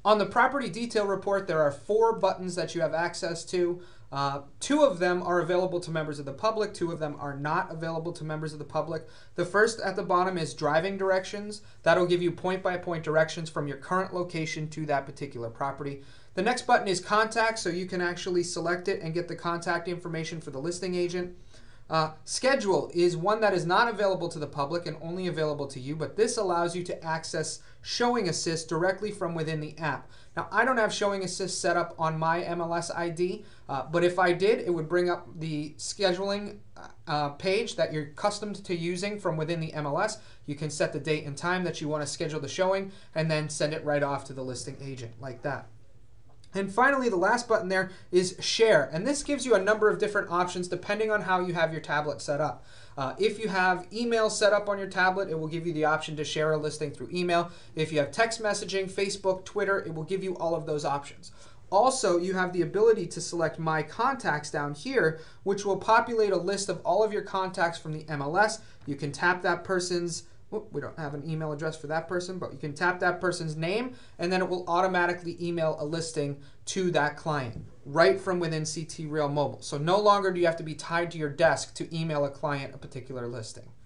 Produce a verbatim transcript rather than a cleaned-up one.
On the property detail report, there are four buttons that you have access to. Uh, two of them are available to members of the public. Two of them are not available to members of the public. The first at the bottom is driving directions. That'll give you point-by-point directions from your current location to that particular property. The next button is contact, so you can actually select it and get the contact information for the listing agent. Uh, schedule is one that is not available to the public and only available to you, but this allows you to access Showing Assist directly from within the app. Now, I don't have Showing Assist set up on my M L S I D, uh, but if I did, it would bring up the scheduling uh, page that you're accustomed to using from within the M L S. You can set the date and time that you want to schedule the showing and then send it right off to the listing agent like that. And finally, the last button there is Share, and this gives you a number of different options depending on how you have your tablet set up. Uh, if you have email set up on your tablet, it will give you the option to share a listing through email. If you have text messaging, Facebook, Twitter, it will give you all of those options. Also, you have the ability to select My Contacts down here, which will populate a list of all of your contacts from the M L S. You can tap that person's Whoop, we don't have an email address for that person, but you can tap that person's name, and then it will automatically email a listing to that client right from within C T Real Mobile. So no longer do you have to be tied to your desk to email a client a particular listing.